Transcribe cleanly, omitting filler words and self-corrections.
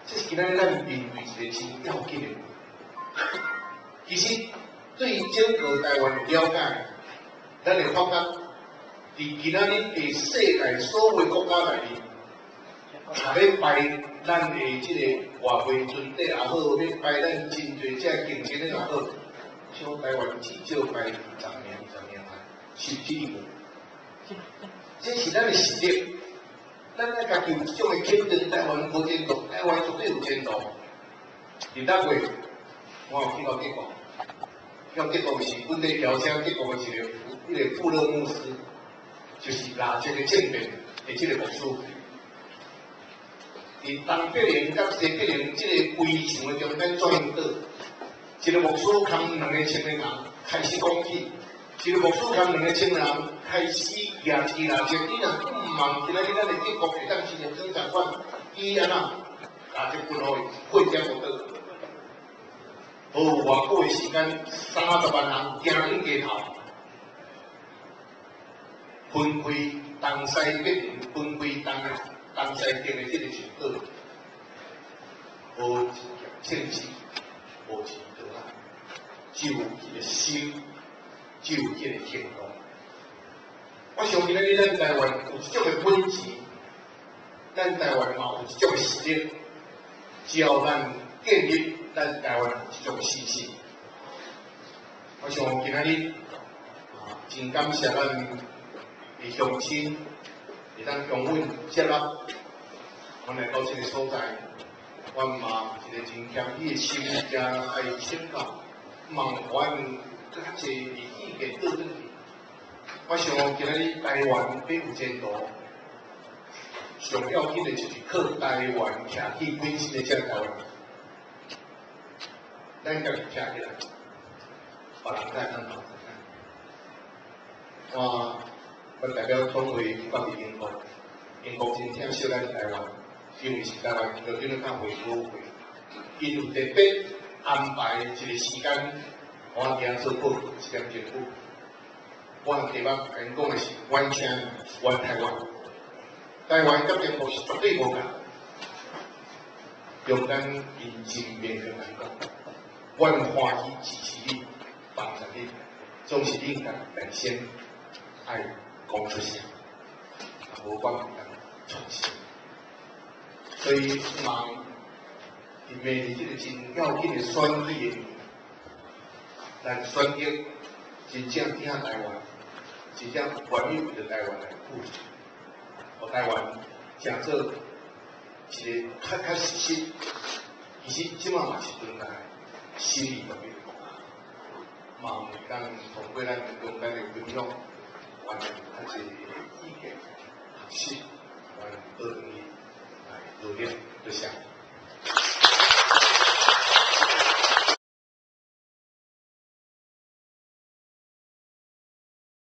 这是今仔日咱面对一个真要紧的。其实对整个台湾了解，咱会发觉，伫今仔日伫世界所有国家内面，要排咱的这个外汇存底也好，要排咱真侪只竞争的也好，像台湾至少排20年来17个。这是咱的实力。咱咧家己有这种的肯定，台湾无前途，台湾绝对有前途。伫哪月，我有去到德国，到德国是阮咧邀请德国的一个富勒牧师，就是拿这个正面的这个牧师。伫东北陵甲西北陵这个围墙的中间转运岛，一个牧师牵2个青年人开始讲起。一个牧师牵2个青年人开始举起你若唔望今仔日咱的德国会当进行生产馆，伊安那拿这分互会点无倒，无偌久的时间，30万人行进街头，分开东西北邻，分开东西边的这个全岛，无一件政治，无一个案，只有一个心。就有这个天空。我相信咧，咱台湾有这种的本钱，咱台湾嘛有这种的实力，只要咱建立咱台湾这种信心。我想今仔日真感谢咱的乡亲，会当向阮接纳，阮来到这个所在，阮嘛一个真谦虚的心，加爱请教，望阮更较济意见倒转去。我想今仔日台湾要有前途，上要紧的就是靠台湾徛起本身的这台湾人，咱家己徛起来，别人才能帮我代表总会到伫英国，英国真疼惜咱台湾，因为是台湾就对咱较回顾会，因有特别安排一个时间，我今做报一点政府。我向台北跟因讲的是，完全原台湾，台湾甲中国是绝对无共。用咱认真面对来讲，我欢喜支持你，帮助你，总是你应该本身爱讲出声，无管人创新。所以望伫面对这个真要紧的选举，咱选择真正听台湾。真正关于着台湾来付出，互台湾成做一个较实实，其实即马嘛是对咱心理方面，望当通过咱中间的分享，完成较侪意见、学习，完倒转去来努力去想。